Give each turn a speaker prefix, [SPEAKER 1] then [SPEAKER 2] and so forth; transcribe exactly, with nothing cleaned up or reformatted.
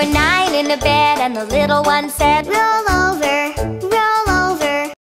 [SPEAKER 1] were nine in a bed, and the little one said, roll